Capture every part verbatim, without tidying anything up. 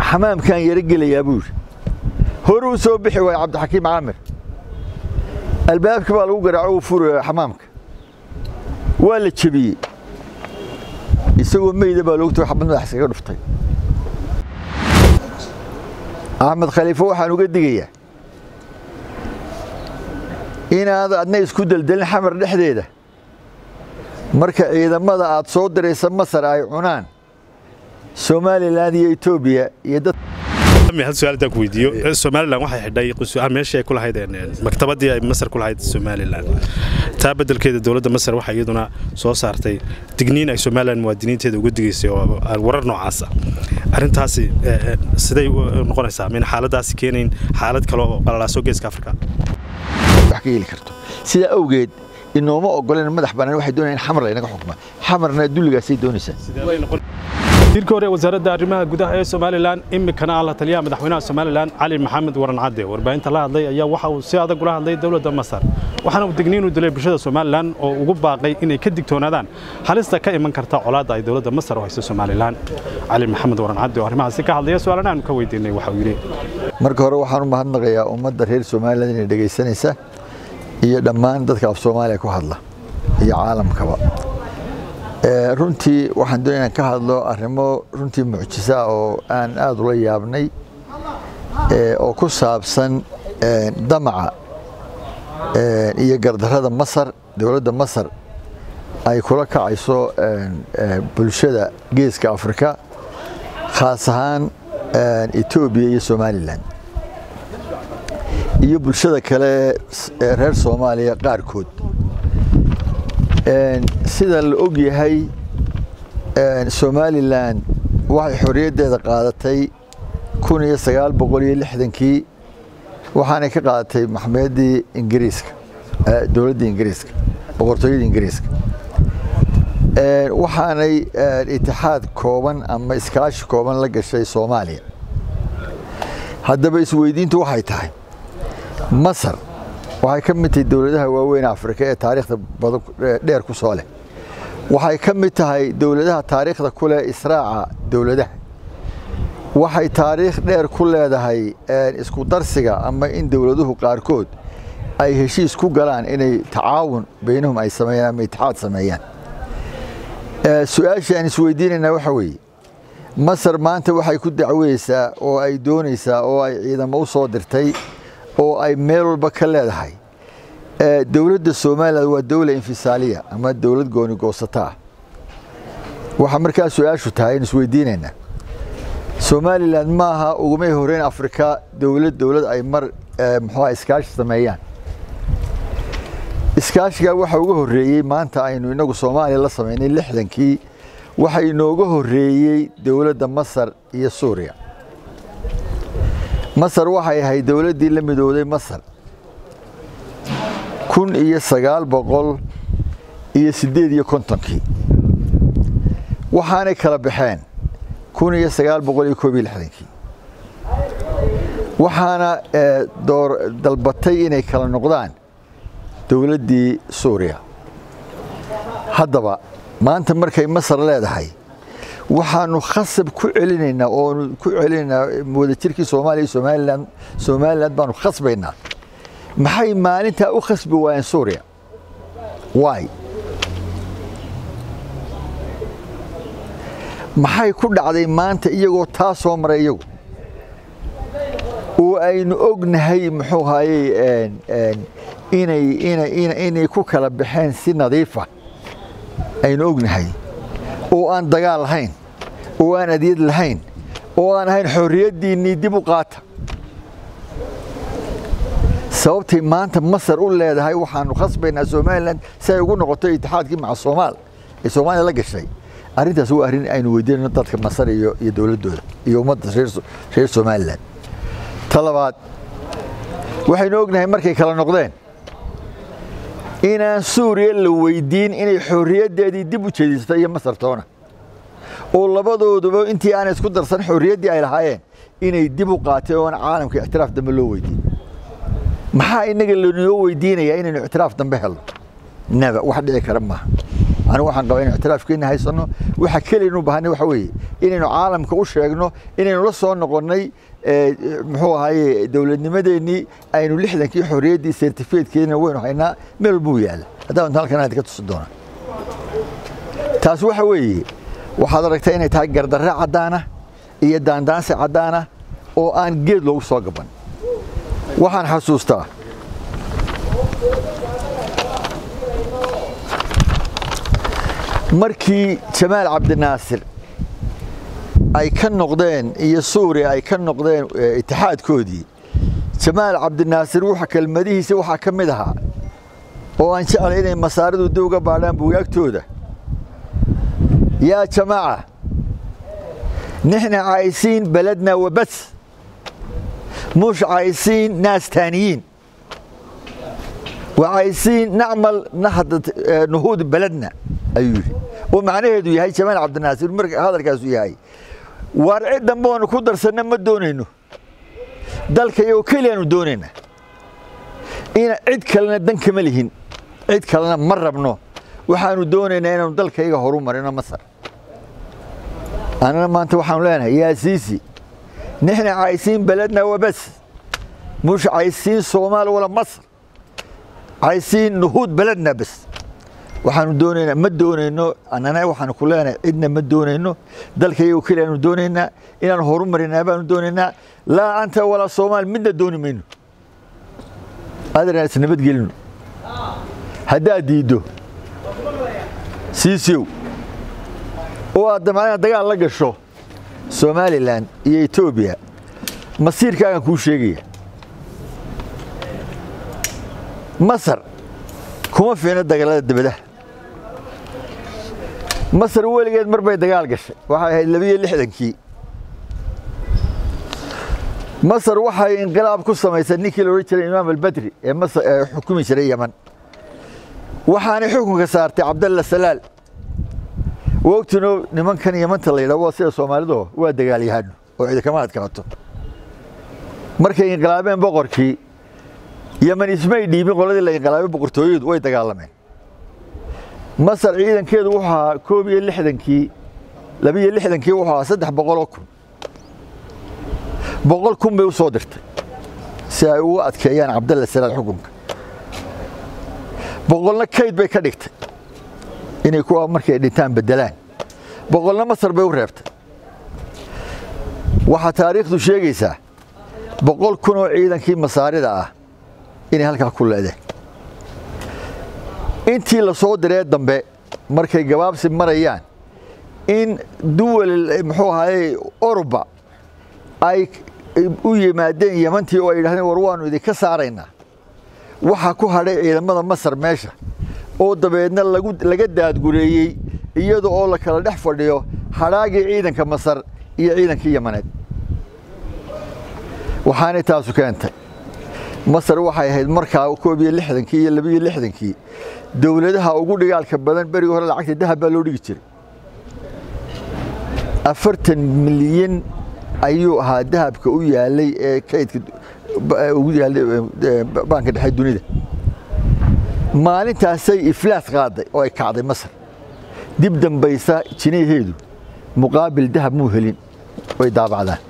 حمام كان يرجل يا أبوش هرو صبحي وعبد الحكيم عامر الباب كبار وقرعوا فور حمامك ولا تشبيه يسوي ميدة بالوقت وحب من أحسن رفتي أحمد خليفة وحنا وقد دقيقة هنا هذا عندنا يسكود الدل حمر الحديدة مركا إذا ماذا عاد صدر يسمى مصر أي عنان سومالي الذي إثيوبيا يد مي هل سؤال داك فيديو سومالي لان waxay xidhay qosaan meesha ay ku lahaydeen maktabadii ay Masar ku lahayd Soomaaliland taa beddelkeeda dawladda Masar waxa iyaduna soo saartay digniin ay Soomaaliland muwaadiniinteeda ugu digaysay oo warar noocaas ah arintaasi siday noqonaysaa min xaaladaas keenin xaalad kale oo qalalaaso geeska Afrika wax ka heli karto sida awgeed inoo ma ogolaan madax banaan waxay doonayaan xamar la inaga xukuma xamarna duligaasay doonaysaa وزير وزارة arrimaha gudaha ee Soomaaliland imikana la taliyaha madaxweynaha Soomaaliland Cali Maxamed Waran Cadde warbaahinta la hadlay ayaa waxa uu si adag ula hadlay dawladda Masar waxaana uu digniin u dilay bulshada Soomaaliland oo ugu baaqay inay ka digtoonaadaan halista ka iman karta colaadda ay dawladda Masar u hayso Soomaaliland Cali Maxamed Waran Cadde oo arrimahaasi ka hadlaya su'aalahan aan ka weydiinay waxa uu yiri marka hore waxaan u mahadnaqayaa ummadda reer Soomaaliland inay dhageysanaysa iyo dhammaan dadka af Soomaaliya ku hadla iyo caalamkaba runtii waxaan doonayaa ka hadlo arrimo runtii mucjiso oo aan aad ula yaabnay oo ku saabsan damaca iyo gardarrada Masar dawladda Masar ay kula kacayso bulshada geeska Afrika khaas ahaan Ethiopia iyo Somaliland iyo bulshada kale reer Soomaaliya qaarkood sida la og yahay Somaliland waxay xorriyaddeeda qaadatay kun iyo sagaal boqol iyo lixdan-kii waxaana ka qaadatay maxkamadaddii Ingiriiska dawladda Ingiriiska boqortooyada Ingiriiska waxaanay itixaad kooban ama iskaashi kooban la gashay Soomaaliya haddaba isweydiintu waxay tahay Masar waxay ka mid tahay dawladaha waaweyn Afrika ee taariikhda dheer ku soo leh waxay ka mid tahay dawladaha taariikhda ku leh israaca dawladaha waxay taariikh dheer ku leedahay isku darsiga ama in dawladuhu qaarkood ay heshiis ku galaan inay tacaawun baynahum ay sameeyaan ama itixaad sameeyaan su'aasha aan isweydiinayna waxa weeye Masar maanta waxay ku dacweysaa oo ay doonaysaa oo ay ciidamo u soo dirtay oo ay meel walba ka leedahay dawladda Soomaaliland waa dawlad infisaaliya ama dawlad gooni goosata waxa markaa su'aashu tahay in isweydiinayna Soomaaliland maaha ugu horeyn Afrika dawlad dawlad ay mar muxuu iskaashi sameeyaan iskaashiga waxa ugu horeeyay maanta aynu inagu Soomaaliya la sameynay lixdan-kii waxa inooga horeeyay dawladda Masar iyo Suuriya Masar waxay ahayd dawladdii la midowday Masar kun iyo sagaal boqol iyo siddeed iyo konton-kii waxaanay kala baxeen kun iyo sagaal boqol iyo koob iyo lixdan-kii waxaana door dalbatay inay kala noqdaan dawladdii Suuriya haddaba maanta markay Masar leedahay waxaanu khasab ku celinaynaa oo ku celinaynaa wadajirkii Soomaaliya iyo Somaliland Somaliland baanu khasbaynaa maxay maalinta u khasbi waayeen Suuriya why maxay ku dhacday maanta iyagoo taa soo maray iyagu oo aynu ognahay muxuu haayay inay inay inay ku kala baxeen si nadiif ah aynu ognahay oo aan dagaal lahayn oo aan adiyad lahayn oo aan ahayn xorriyadiinii dib u qaata sababtay maanta Masar u leedahay waxaanu khasbaynaa Somaliland si ay ugu noqoto itixaadkii maca Soomaal ee Soomaaliya la gashay arrintaas waa arrin aynu weydiinayno dadka Masar iyo iyo dawladooda iyo ummadda reer Somaliland talabaad waxaynu ognahay markay kala noqdeen inaan Suuriya la weydiin inay xorriyaddeedii dib u jeedisto iyo Masar toona oo labadooduba intii aan isku darsan xorriyaddii ay lahaayeen inay dib u qaateen oo caalamka ixtiraaf dambe loo weydiin maxaa inaga loo weydiinayaa inaynu ixtiraaf dambe helno naba wax dhici kara maaha أنا waxaan qabaa in اعتراafkeena haysano waxa kale inuu baahanay waxa weeye inaynu caalamka u sheegno inaynu la soo noqonnay muxuu ahaayay dawladnimadeennii aynu lixdankii xorriyaddii certificate-keena waynu haynaa meel buu yaala haddaan halkan aad ka tusi doona taas waxa weeye waxaad aragtay inay tahay gardarre cadaan ah iyo daandaansi cadaan ah oo aan geed loogu soo gaban waxaan xasuustaa markii Jamaal Cabdinaasir ay ka noqdeen iyo Suuriya ay ka noqdeen itixaadkoodii Jamaal Cabdinaasir waxa kelmadihiisa waxa ka mid ahaa oo aan jeclay inay masaaridu dowga baadhaan buugaagtooda يا جماعة نحن عايزين بلدنا وبس مش عايزين ناس تانيين وعايزين نعمل نهضة نهوض بلدنا أيوه ومعناه هذا يا جمال عبد الناصر هذا الكاس ياهي وارعد دمبون كودر سنة ما دونينه دلك يوكلين دونينا إن عد كلنا دنك ملهين عد كلنا مرة بنو وحانو دونينا إنه دلك يجا هروم مرينا مصر أنا ما أنت وحنا لنا يا سيسي نحن عايزين بلدنا وبس مش عايزين صومال ولا مصر عايزين نهوض بلدنا بس وحنا دونينا ما دونينا أنا وحنا كلنا إدنا ما دونينا دلك يوكلنا دونينا إن هروم مرينا بان دونينا لا أنت ولا صومال من دوني منه هذا الناس نبت قلنا هذا ديدو سيسيو وهذا معنا دجال لقشوا سوماليلاند iyo Ethiopia masiirkaagan ku sheegaya Masar kuma fiina dagaalada dibadda Masar weligeed mar bay dagaal gashay waxay ahayd laba iyo lixdankii Masar waxay inqilaab ku samaysay ninkii la oran jiray Imaam al-Badri ee Masar xukumi jiray Yemen waxaana xukunka saartay Abdullah Salaal waqtino nimankan Yemen la yiraahdo sida Soomaalidu waa dagaalyahan oo cid kama adkaato markay inqilaabeen boqorkii Yemen ismay dhiibin qoladii la inqilaabay boqortooyadu way dagaalameen Masar ciidankeedu waxa koob iyo lixdankii laba iyo lixdankii waxa saddex boqol oo kun boqol kun bay u soo dirtay si ay u adkeeyaan Abdullah Salaal xukunka boqolna kayd bay ka dhigtay inay kuwa markay dhintaan bedelaan boqolna Masar bay u reebtay waxa taariikhdu sheegaysaa boqol kun oo ciidankii Masaarida ah inay halka ku leedeen intii la soo diray dambe markay gabaabsi marayaan in duwal muxuu ahaayay Orba ay u yimaadeen Yementii oo ay yiraahdeen war waanu idinka saaraynaa waxa ku hadhay ciidamada Masar meesha oo dabeedna lagu laga daadgureeyay iyadoo oo la kala dhex fadhiyo haraagii ciidanka Masar iyo ciidanka Yemeneed waxaana taasu keentay Masar waxay ahayd markaa koob iyo lixdankii iyo laba iyo lixdankii dawladaha ugu dhigaalka badan bariga hore lacagta dahab baa loo dhigi jiray afartan milyan ayuu ahaa dahabka u yaalay ee kaydka ugu yaalay banka dhexe dunida maalintaasay iflaas qaaday oo ay kacday Masar dib dambaysa jinaheedu muqaabil dahab muu helin way daabacdaan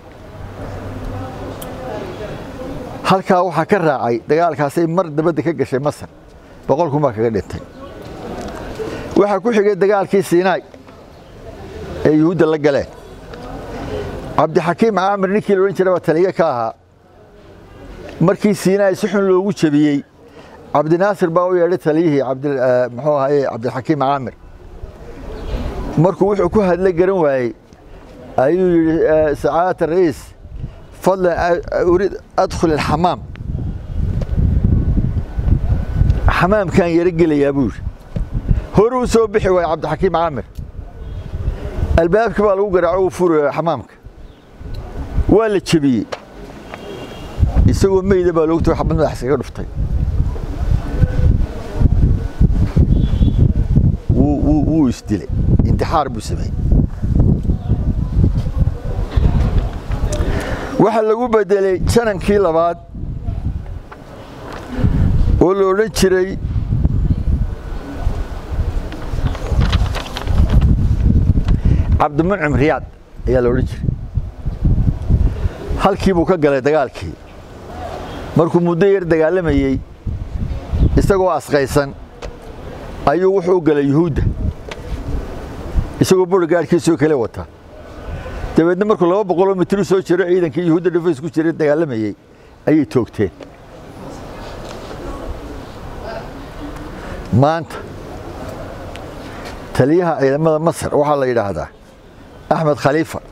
halkaa waxa ka raacay dagaalkaasay mar dabada ka gashay Masar boqol kun baa kaga dhintay waxa ku xigay dagaalkii Sinai ee Yuhuudda la galeen Abdixakiim Aamir ninkii la oran jiray waa taliye ka ahaa markii Sinai si xun loogu jabiyay Cabdinaasir baa u yeedhay taliyihii Cabdi muxuu ahaayay Abdixakiim Aamir markuu wuxuu ku hadlay garan waayay ayuu yiri saacada ra'iis فضلا أريد أدخل الحمام حمام كان يرجل يا أبوش هرو سوبحي ويا عبد الحكيم عامر الباب كبار وقرعوا فور حمامك ولا تشبيه يسوي ميدة بالوقت وحبنا أحسن رفتي و و و يستلي انتحار بسمي waxa lagu bedelay janankii labaad oo la oran jiray cabdimuncim riyaad ayaa la odhan jiray halkii buu ka galay dagaalkii markuu muddo yar dagaalamayey isagoo asqaysan ayuu wuxuu u galay yuhuudda isagoo booligaadhkiisoo kale wata dabeedna markuu laba boqoloo mitir soo jiro ciidankii yuhuudda dhufays ku jiray dagaalamayey ayay toogteen maanta taliyaha ciidamada Masar waxaa la yiraahdaa Ahmed Khalifa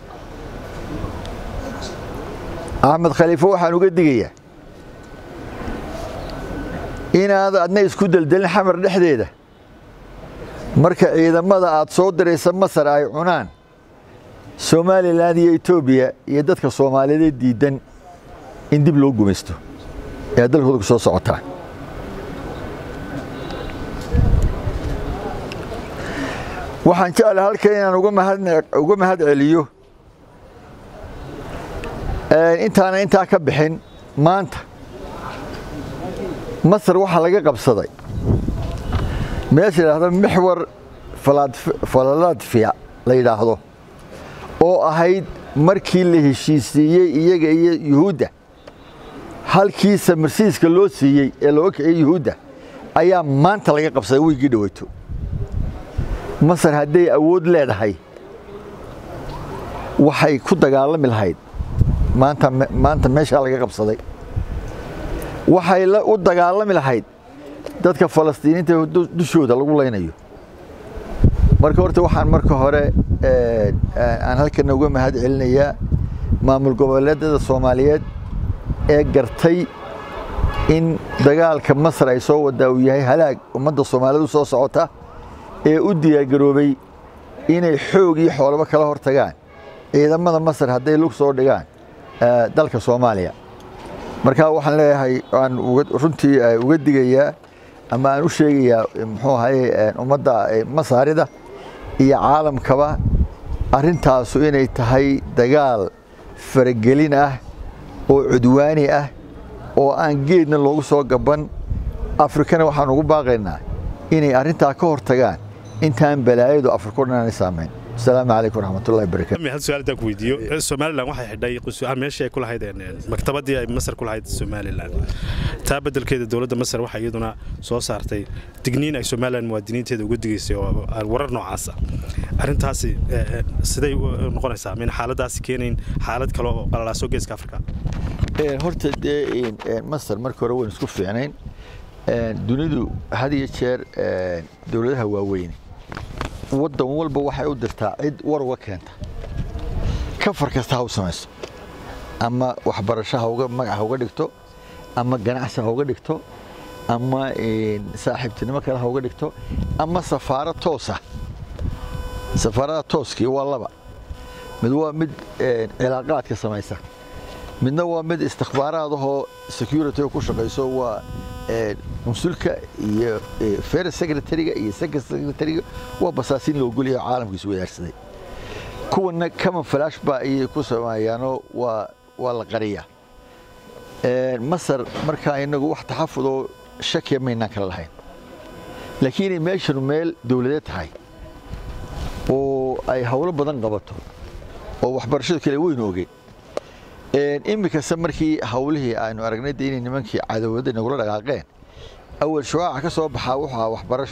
Ahmed Khalifa waxaan uga digayaa inaad adna isku daldalin xamar dhexdeeda marka ciidamada aad soo diraysa Masar ay cunaan Soomaaliland iyo Itoobiya iyo dadka Soomaaliyeed diidan in dib loo gumaysto ee dalkooda soo socotaan waxaan jeclahay halkan inaan uga mahad uga mahad celiyo ee intaana inta ka bixin maanta Masar waxa laga qabsaday meesha yiraahdo mixwar falaad falaad fiya la yiraahdo oo ahayd markii la heshiisiyay iyaga iyo Yuhuudda halkii samarsiiska loo siiyay ee loo kiciyay Yuhuudda ayaa maanta laga qabsaday wiigii dhaweyto Masar haday awood leedahay waxay ku dagaalami lahayd maanta maanta meesha laga qabsaday waxay la u dagaalami lahayd dadka Falastiiniinta dushooda lagu leynayo marka horta waxaan marka hore ee aan halkan uga mahad celinayaa maamul goboleedyada Soomaaliyeed ee gartay in dagaalka Masar ay soo wada uu yahay halaag ummadda Soomaaliyeed soo socota ee u diyaar garoobay inay xoog iyo xoolaba kala hortagaan ciidamada Masar haday lug soo dhigaan dalka Soomaaliya marka waxaan leeyahay aan runtii uga digayaa ama aan u sheegayaa muxuu ahaay ummadda Masaarida iyo caalamkaba arintaas inay tahay dagaal faragelin ah oo cudwaani ah oo aan geedna loogu soo gaban Afrikana waxaan ugu baaqaynaa inay arinta ka hortagaan intaan balaayadu Afrikana saameyn السلام عليكم ورحمة الله وبركاته. هل سؤال داك فيديو سوماليلاند waxay xidhay qosaan meesha ay ku lahaydeen maktabadii ay Masar ku lahayd Soomaaliland taa beddelkeeda dawladda Masar waxay iyaduna soo saartay digniin ay Soomaaliland muwaadiniinteeda uga digaysay oo warar noocaas ah arintaasi siday noqonaysaa min xaaladaas keenin xaalad kale oo qalalaaso geeska Afrika ee horta ee Masar markii hore way isku fiicneen ee dunidu had iyo jeer ee dawladaha waaweyn waddan walba waxay u dirtaa cid war uga keenta ka farkasta ha u samayso ama waxbarashaha uga magaca uga dhigto ama ganacsiga uga dhigto ama saaxiibtinimo kale ha uga dhigto ama safaarad toos ah safaarada tooskii waa laba mid waa mid cilaaqaadka samaysa midna waa mid istikhbaaraadahoo security ku shaqayso waa مسؤولك iyo First Secretary iyo Second Secretary waa basaasin loo goliyo caalamkiisa wadaarsaday kuwana kama flash ba ay ku sameeyano waa waa la qariya ee Masar marka inagu wax taxafudo shaki ma inaan kala lahayn laakiin meeshan meel dawladeed tahay oo ay hawlo badan qabato oo waxbarashada kale weyn oogay ee imika samarkii hawlihii aanu aragnay inay nimankii cadawada nagu la dhaqaaqeen أول شواع كسب بحاوحها وحبرش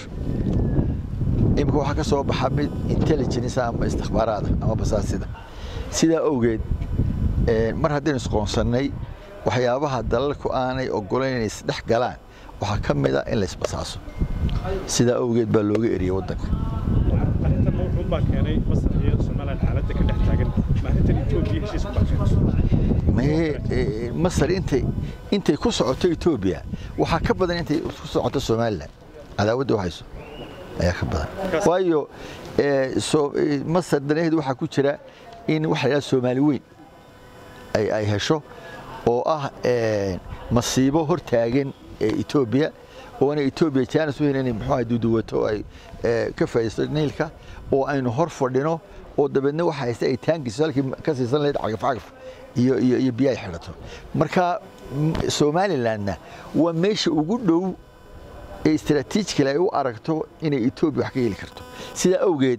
يمكن واحد كسب بحمد intelligence أما استخبارات أما بساسدة سيدا أوجد مرة دين سقون سنة وحيابها دلك وأنا أقولين يسدح جلان وحكم ده إلا يسبساسه سيدا أوجد بلوجي إري ودك. أنت المفروض بكرة مصر هي سمالة الحالات كلها تحتاج ما أنت اللي تقول شيء ما هي مصر أنت أنت كسعة إثيوبيا وحكبر أنت كسعة الصومال على ود وحيس أي خبر وايو سو مصر دنيه دوحة كتيرة إن وحياة الصوماليين أي أي هشوا أو أه مصيبة هرتاجن إثيوبيا وأنا إثيوبيا كان سوينا محايد دودوته أي كيف يصيرنيلك وأنه هرفردينه ودبنا وحيس أي تانك سالك كسر سنة عقف عقف يبيع حرته مركا Soomaaliland وماشي وجوده استراتيجي كلا يو أركتو إن إثيوبيا حكي لي كرتو سيدا أوجد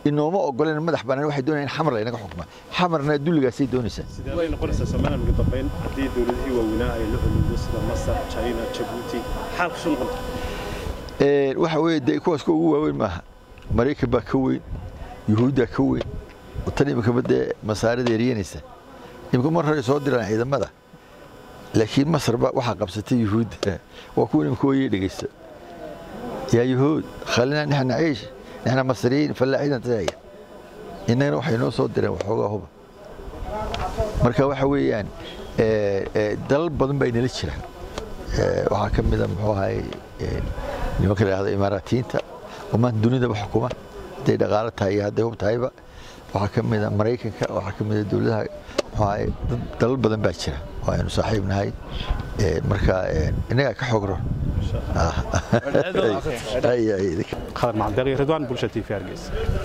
inooma ogoleen madax bannaan waxay doonayaan xamar la inaga xukuma xamarna dulligaasay doonaysaa sidee bay noqonaysaa Soomaaliya ugu dambeyn haddii dawladihii waaweynaa ay la xuluudo sida Masar China Djibouti xaalku soo noqon ee waxa weeye de kuwaas ku ugu waaweyn maaha Mareykan baa ka weyn Yuhuudda ka weyn tan imika badde masaarida yeerinaysa imika mar hore soo diraan ciidamada laakiin Masar ba waxa qabsatay Yuhuudda waa kuwa imika way dhigaysa يا يهود خلينا نحن نعيش نحن مصريين فلاحين تاعي إننا waxay noo soo direen waxoogaa huba marka waxa weeyaan ee dal badan bay nala jiraan ee waxa kamid ah muxuu ahay nimanka la yiraahdo Imaaraatiinta oo man dunida wax xukuma day dhaqaale tahay haday hub tahayba waxa kamid ah Mareykanka waxa kamid ah dawladaha waxa dal badan baa jira oo aynu saaxiibnahay ee marka inaga ka xogro خالد معدلي رضوان بولشة تي في أرجيس